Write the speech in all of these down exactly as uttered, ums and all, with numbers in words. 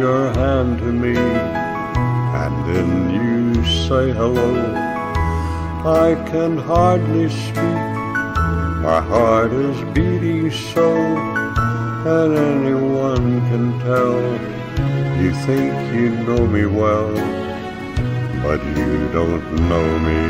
your hand to me, and then you say hello. I can hardly speak, my heart is beating so, and anyone can tell. You think you know me well, but you don't know me.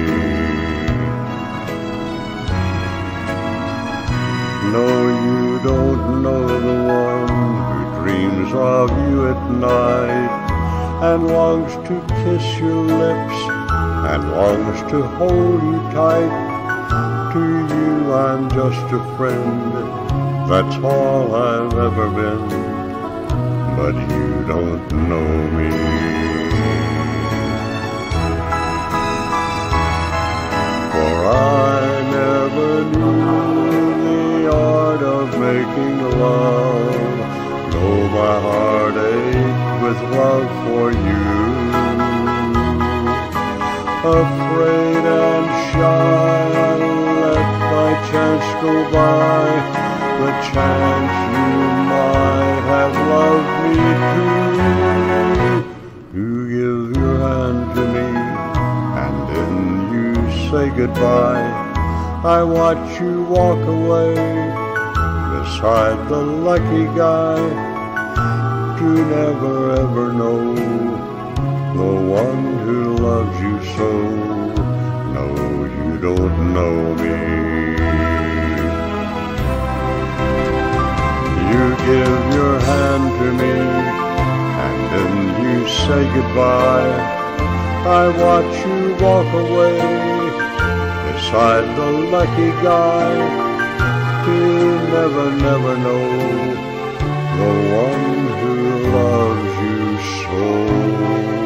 No, you don't know the one who dreams of you at night, and longs to kiss your lips, and longs to hold you tight. To you I'm just a friend, that's all I've ever been, but you don't know me. For I never knew the art of making love, though my heart ached with love for you. Afraid and shy, I let my chance go by, the chance you might have loved me too. You give your hand to me, and then you say goodbye. I watch you walk away beside the lucky guy, to never ever know the one who loves you so. No, you don't know me. You give your hand to me, and then you say goodbye. I watch you walk away beside the lucky guy, to never, never know the one who loves you so.